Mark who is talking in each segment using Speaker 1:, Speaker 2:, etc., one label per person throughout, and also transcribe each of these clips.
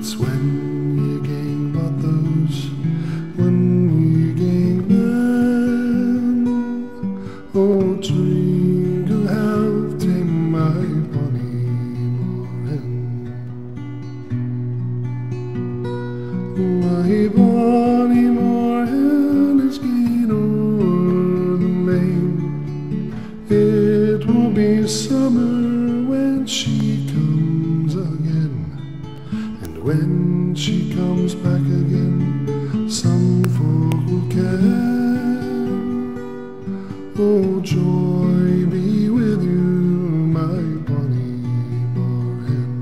Speaker 1: It's when you gain but those when you gain them. Oh, drink a health to my bonny moorhen. My bonny moorhen is gain o'er the main. It will be summer when she comes again. And when she comes back again, some folk will care. Oh, joy be with you, my bonny moorhen.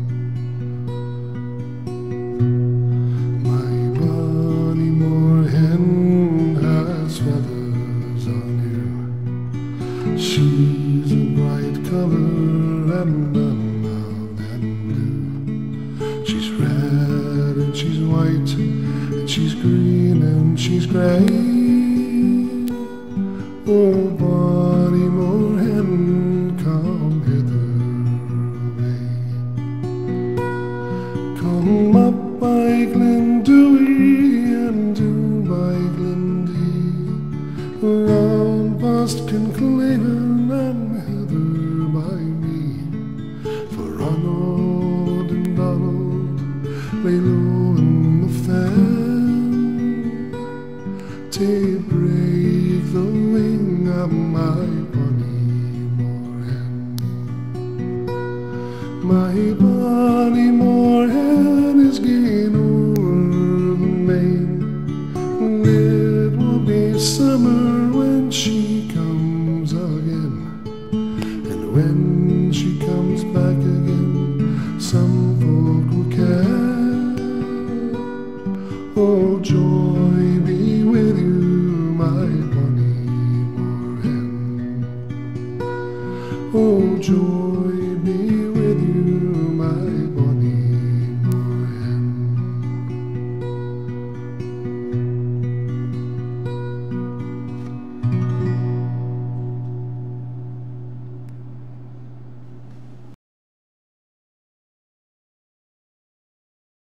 Speaker 1: My bonny moorhen has feathers on you. She's a bright color and she's red and she's white and she's green and she's grey. Oh, bonny moorhen, come hither away. Come up by Glendewey and down by Glendee, round past Kinclaven and hither by me. For Ronald and Donald lay low in the fen to break the wing of my bonny moorhen. My bonny moorhen is gain o'er the main. It will be summer when she comes again. And when she comes back again, some folk will care. Oh, joy be with you, my bonny moorhen. Oh, joy